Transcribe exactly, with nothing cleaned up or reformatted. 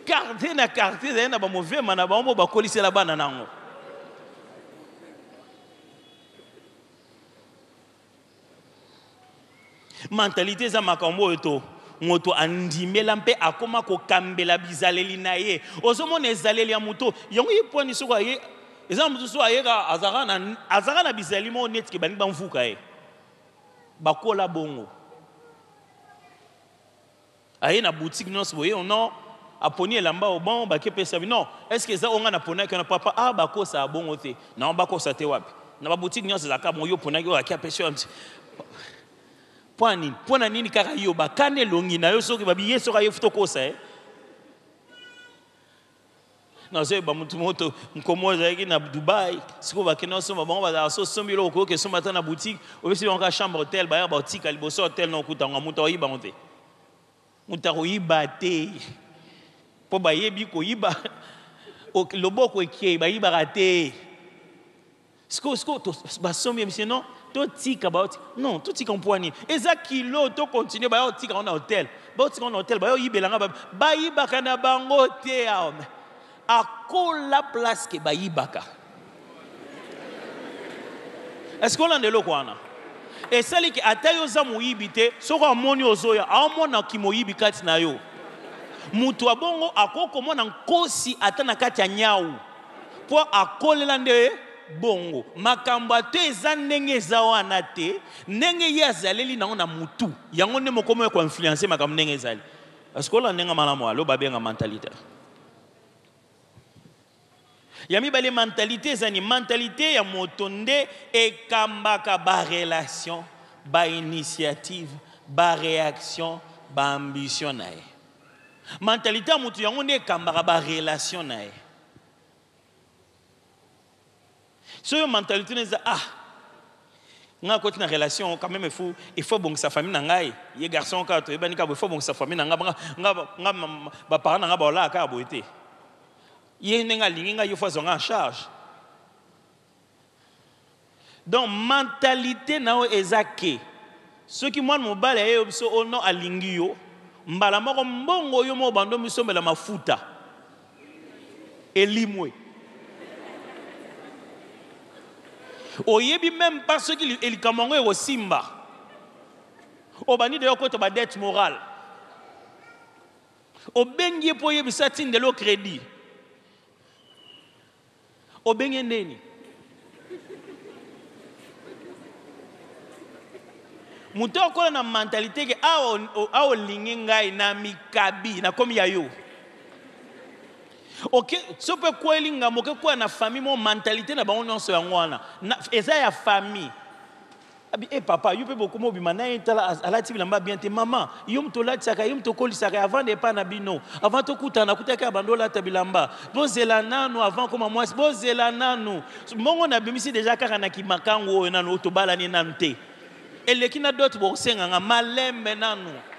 quartier na quartier na ba mauvais mana ba mo ba kolisi la bana nango. Mentalité za makambo eto moto andimela mpe akoma ko kambela bizaleli na ye. Ozomona ezaleli ya moto yango yiponi soko ye eza moto so ayeka azara na azara na bizaleli mo net ke bani ba mvuka ye. Bakola bongo. Aye na boutique non soye non aponi elamba au bon ba ke pesa non est-ce que ça on a pona que na papa ah ba ko sa bongo te na ba ko sa te wapi na ba boutique non za ka mo yo pona yo akia pesa point nini pona nini kaka yo ba kane longi na yo soki ba biye soka yo futo ko sa eh na se ba mutu moto mkomo za na Dubai siko ba kena so ba bon ba so sombi lo ko ke so mata na boutique o si on ka chambre hôtel ba ya boutique ali boso hôtel no kutanga mutu o yiba monte mutu o yiba te po ba yebi ko yiba o loboko ekie ba yiba raté siko siko to ba sombi monsieur non to tika ba non to tika mpoani eza kilo to continue ba yo tika on hôtel ba tika on hôtel ba yo yibelanga ba ba yiba kana bango te a akola place ke ba yibaka. Est-ce qu'on a de l'eau quoi? Et celle qui a taillé aux amours yibité, sera amoni ozoya, amona ki mo yibikati na yo. Mutu abongo akoko mona nkosi atana kati ya nyau. Po akole lande bongo. Makamba te eza ndenge eza wana te, ndenge ye azaleli nango na mutu. Yango ne mokomo ko influencer makamba ndenge ezali. Est-ce qu'on a ndenge malamu alo babenga mentalité? Yami bale mentalité zani mentalité ya motonde e kambaka ba relation ba initiative ba réaction ba ambition nae mentalité mutu yango ne kambaka ba relation nae so yo mentalité neza ah nga ko tina relation quand même il faut il faut bon sa famille na ngai ye garçon ka to e bani ka il faut bon sa famille na nga nga nga ba parents na nga ba la ka boité il y a en charge. Donc, mentalité na ezake. Ce qui moi mon bal est so ono alingio, mbala moko mbongo yo mo bando misombe la mafuta. Elimwe. Oyebi même parce qu'il il kamongo e simba. Obani de yoko to ba dette morale. Obengi po yebi satine de lo crédit. Obenge neni muto ko na mentalité ke a o linginga na mikabi na komi ya yo OK so pe ko linga mo ke ko na famille mo mentalité na bango nyonso yango wana eza ya famille abi eh papa yo pe beaucoup mo bimana etala alati bilamba bien te maman yo mto lati saka yo mto kolisaka avant de pas na bino avant to kutana kutaka bandola tabilamba bozela nanu avant comme moi bozela nanu mongo na bimisi déjà kaka na kimakango nanu to balani nante et le kina d'autres bo senga malembe nanu